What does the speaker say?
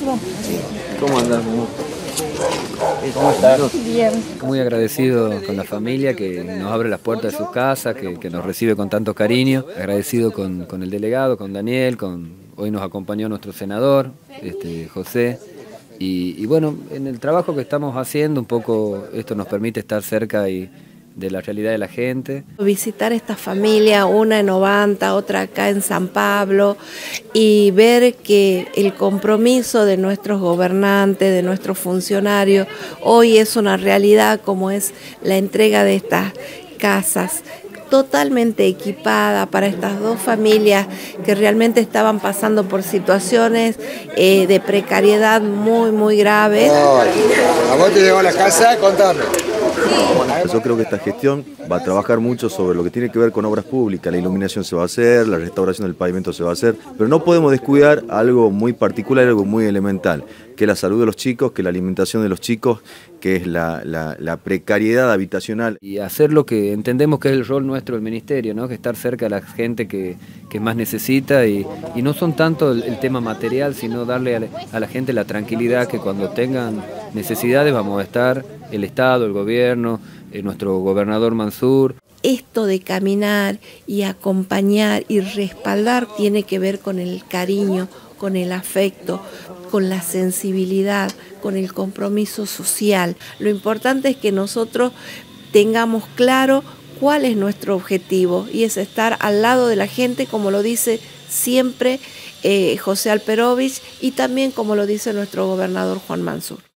¿Cómo andás? ¿Cómo estás? Bien. Muy agradecido con la familia que nos abre las puertas de sus casas, que nos recibe con tanto cariño. Agradecido con el delegado, con Daniel, hoy nos acompañó nuestro senador, José. Y bueno, en el trabajo que estamos haciendo, un poco esto nos permite estar cerca de la realidad de la gente. Visitar esta familia, una en Ovanta, otra acá en San Pablo, y ver que el compromiso de nuestros gobernantes, de nuestros funcionarios, hoy es una realidad, como es la entrega de estas casas totalmente equipada para estas dos familias que realmente estaban pasando por situaciones de precariedad muy graves. ¿A vos te llegó a la casa? Contame. Yo creo que esta gestión va a trabajar mucho sobre lo que tiene que ver con obras públicas. La iluminación se va a hacer, la restauración del pavimento se va a hacer, pero no podemos descuidar algo muy particular, algo muy elemental, que es la salud de los chicos, que es la alimentación de los chicos, que es la precariedad habitacional. Y hacer lo que entendemos que es el rol nuestro del ministerio, ¿no? Que estar cerca de la gente que más necesita y no son tanto el tema material, sino darle a la gente la tranquilidad que cuando tengan necesidades vamos a estar, el Estado, el gobierno, nuestro gobernador Mansur. Esto de caminar y acompañar y respaldar tiene que ver con el cariño, con el afecto, con la sensibilidad, con el compromiso social. Lo importante es que nosotros tengamos claro cuál es nuestro objetivo y es estar al lado de la gente, como lo dice siempre José Alperovich y también como lo dice nuestro gobernador Juan Mansur.